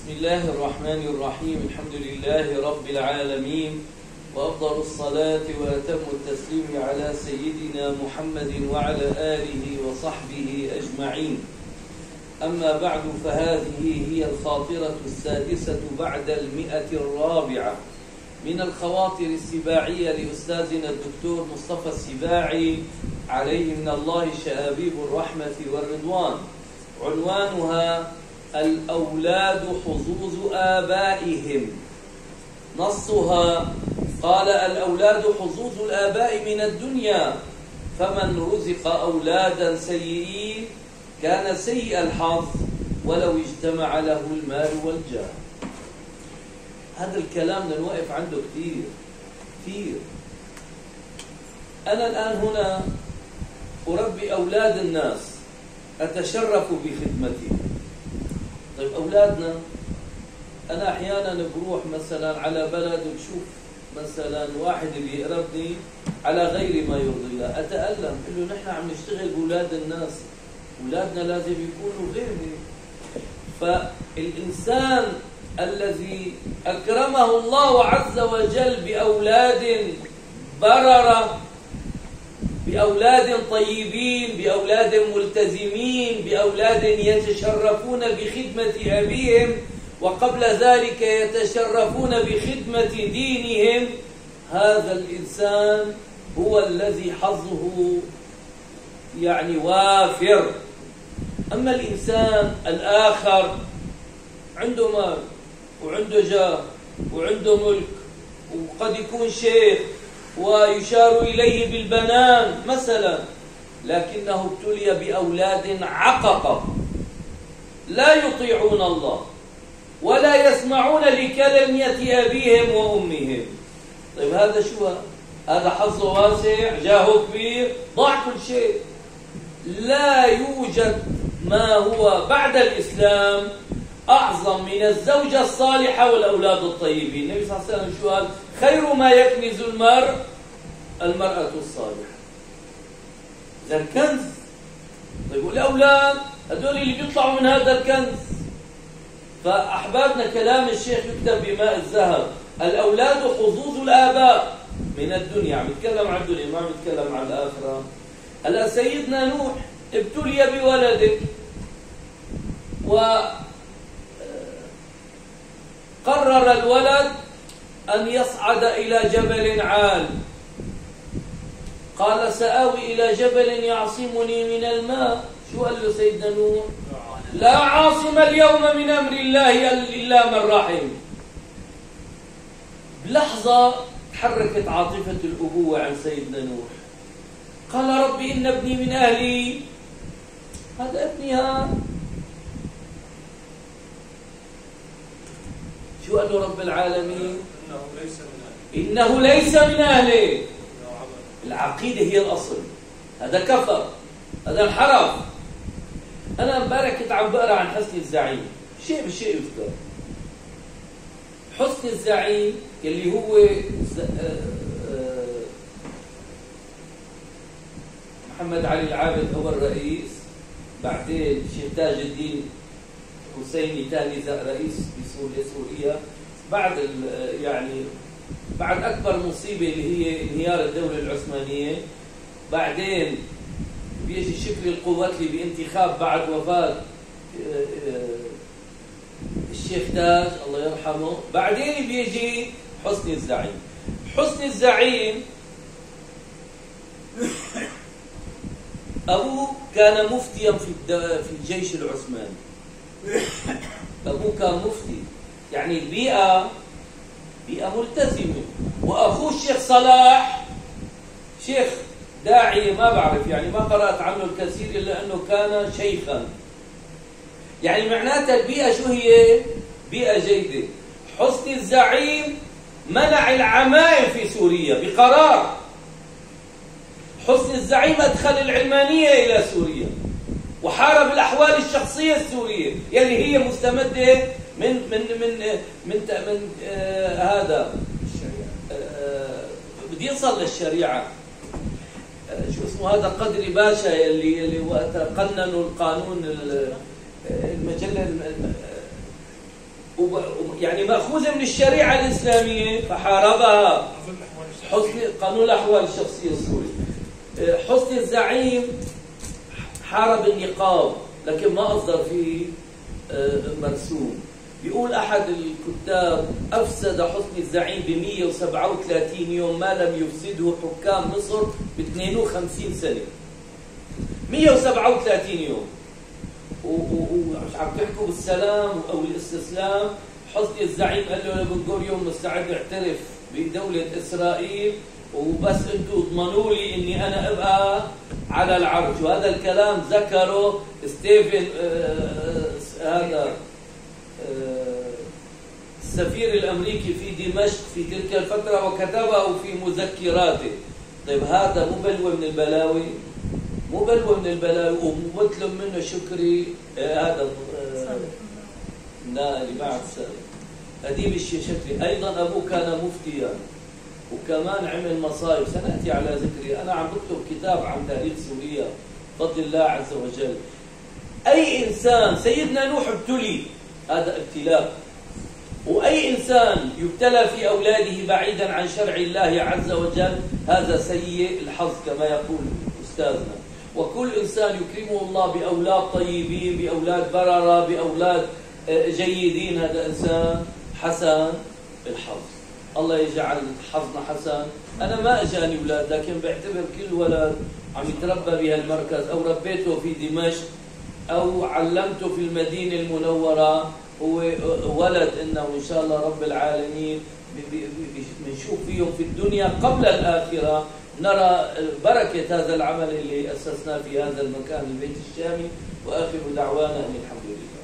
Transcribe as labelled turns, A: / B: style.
A: بسم الله الرحمن الرحيم. الحمد لله رب العالمين، وأفضل الصلاة وأتم التسليم على سيدنا محمد وعلى آله وصحبه أجمعين. أما بعد، فهذه هي الخاطرة السادسة بعد 100 من الخواطر السباعية لأستاذنا الدكتور مصطفى السباعي عليه من الله شآبيب الرحمة والرضوان. عنوانها: الأولاد حظوظ آبائهم. نصها: قال: الأولاد حظوظ الآباء من الدنيا، فمن رزق أولادا سيئين كان سيء الحظ ولو اجتمع له المال والجاه. هذا الكلام نوقف عنده كثير. أنا الآن هنا أربي أولاد الناس، أتشرف بخدمتهم. طيب أولادنا، أنا أحيانا بروح مثلا على بلد وبشوف مثلا واحد اللي يقربني على غير ما يرضي الله، أتألم، قل له نحن عم نشتغل بأولاد الناس، أولادنا لازم يكونوا غير هيك. فالإنسان الذي أكرمه الله عز وجل بأولاد بررة، بأولاد طيبين، بأولاد ملتزمين، بأولاد يتشرفون بخدمة أبيهم، وقبل ذلك يتشرفون بخدمة دينهم، هذا الإنسان هو الذي حظه وافر. أما الإنسان الآخر عنده مال وعنده جاه وعنده ملك وقد يكون شيخ ويشار إليه بالبنان مثلا، لكنه ابتلي بأولاد عققة لا يطيعون الله ولا يسمعون لكلمة أبيهم وأمهم. طيب هذا شو؟ هذا حظه واسع، جاهه كبير، ضاع كل شيء. لا يوجد ما هو بعد الإسلام أعظم من الزوجة الصالحة والأولاد الطيبين. النبي صلى الله عليه وسلم شو قال؟ خير ما يكنز المرأة الصالحة. إذا الكنز. طيب والأولاد هذول اللي بيطلعوا من هذا الكنز. فأحبابنا، كلام الشيخ يكتب بماء الذهب. الأولاد حظوظ الآباء من الدنيا. عم يتكلم عن الدنيا، ما عم يتكلم عن الآخرة. هلا سيدنا نوح ابتلي بولده، وقرر الولد أن يصعد إلى جبل عال. قال: سآوي إلى جبل يعصمني من الماء. شو قال له سيدنا نوح؟ لا عاصم اليوم من أمر الله إلا من رحم. بلحظة تحركت عاطفة الأبوة عن سيدنا نوح. قال: ربي إن ابني من أهلي. هذا ابني. شو قال له رب العالمين؟ إنه ليس من أهله. العقيدة هي الأصل. هذا كفر، هذا انحرف. أنا امبارح كنت عم بقرأ عن حسن الزعيم، شيء بالشيء يذكر. حسن الزعيم اللي هو محمد علي العابد هو الرئيس، بعدين الشيخ تاج الدين حسيني ثاني رئيس بسوريا، بعد أكبر مصيبة اللي هي انهيار الدولة العثمانية. بعدين بيجي شكري القواتلي بانتخاب بعد وفاة الشيخ تاج الله يرحمه. بعدين بيجي حسن الزعيم. حسن الزعيم أبوه كان مفتيا في الجيش العثماني. أبوه كان مفتي، يعني البيئة ملتزمة. وأخوه الشيخ صلاح شيخ داعية، ما بعرف، ما قرأت عنه الكثير إلا أنه كان شيخا. معناتها البيئة شو هي؟ بيئة جيدة. حسن الزعيم منع العمائم في سوريا بقرار. حسن الزعيم أدخل العلمانية إلى سوريا، وحارب الأحوال الشخصية السورية يلي هي مستمدة من هذا بده يصل للشريعة. شو اسمه هذا قدري باشا اللي وقت قننوا القانون المجلة يعني مأخوذة من الشريعة الإسلامية فحاربها. قانون الأحوال الشخصية السوري. حسني الزعيم حارب النقاب لكن ما أصدر فيه مرسوم. بيقول أحد الكتاب أفسد حسني الزعيم ب 137 يوم ما لم يفسده حكام مصر ب 52 سنة. 137 يوم وعم تحكوا بالسلام أو الاستسلام. حسني الزعيم قال له لبن غوريون مستعد اعترف بدولة إسرائيل وبس انتوا اضمنوا لي اني انا ابقى على العرش. وهذا الكلام ذكره ستيفن هذا السفير الامريكي في دمشق في تلك الفترة وكتبه في مذكراته. طيب هذا مو بلوى من البلاوي؟ مو بلوى من البلاوي ومطلب منه شكري هذا لا اللي بعد أديب الشكري أيضا أبوه كان مفتيا وكمان عمل مصايب سنأتي على ذكري. أنا عم بكتب كتاب عن تاريخ سوريا بفضل الله عز وجل. أي إنسان سيدنا نوح ابتلي، هذا ابتلاء، وأي إنسان يبتلى في أولاده بعيدا عن شرع الله عز وجل هذا سيء الحظ كما يقول أستاذنا. وكل إنسان يكرمه الله بأولاد طيبين، بأولاد بررة، بأولاد جيدين، هذا إنسان حسن الحظ. الله يجعل حظنا حسن. أنا ما أجاني أولاد لكن بعتبر كل ولد عم يتربى بهالمركز أو ربيته في دمشق أو علمته في المدينة المنورة هو ولد إنه إن شاء الله رب العالمين بنشوف فيهم في الدنيا قبل الآخرة نرى بركة هذا العمل اللي أسسناه في هذا المكان البيت الشامي. وآخر دعوانا أن الحمد لله.